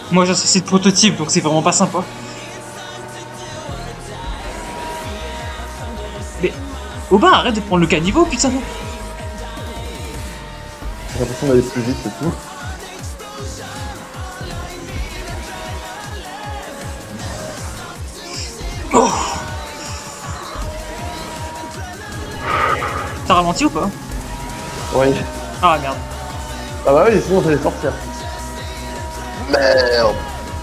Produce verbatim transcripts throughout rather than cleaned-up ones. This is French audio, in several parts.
Moi j'associe de prototype donc c'est vraiment pas sympa. Mais Aubin, arrête de prendre le caniveau, putain. J'ai l'impression d'aller plus vite, c'est tout. Oh. T'as ralenti ou pas? Oui. Ah merde. Ah bah oui, sinon j'allais sortir. Merde.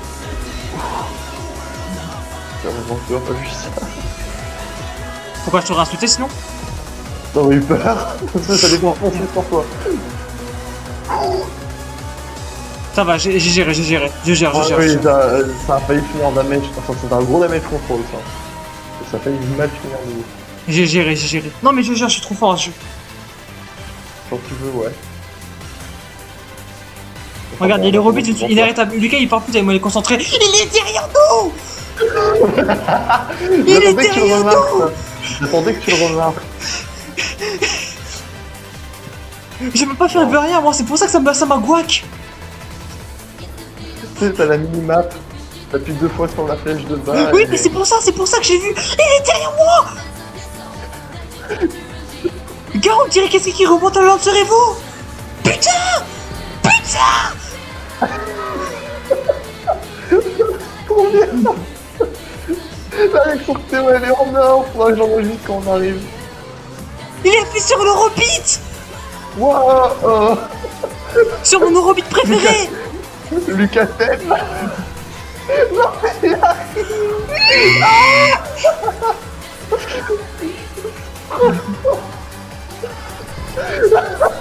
Heureusement que tu n'as pas vu ça. Pourquoi je t'aurais insulté sinon? T'aurais eu peur. Parce que ça dépend enfoncer sur toi. Ça va, j'ai géré, j'ai géré. Je gère, je Ah gère. oui, je gère. ça, ça a failli finir en damage. Enfin, c'est un gros damage control ça. Et ça a failli mal finir de ouf. J'ai géré, j'ai géré. Non mais je gère, je suis trop fort à ce jeu. Quand tu veux, ouais. Regarde, il y a les robots, inarrêtable. Lucas il part plus, t'as moi il est concentré. Il est derrière nous. Il est derrière nous. J'attendais que tu le remarques. J'ai même pas fait un peu rien moi, c'est pour ça que ça m'a ça m'a guac. Tu sais, t'as la minimap. T'appuies deux fois sur la flèche de bas. Oui, et... mais c'est pour ça, c'est pour ça que j'ai vu. Il est derrière moi. Gars, on dirait qu'est-ce qui remonte à lancerez-vous. Putain. Putain. Combien? Avec son Théo, elle est en or. Faudra que j'enregistre quand on arrive. Il est appuyé sur l'Eurobeat. Wouah oh. Sur mon Eurobeat préféré. Lucas t'aime. Non, il arrive. Ah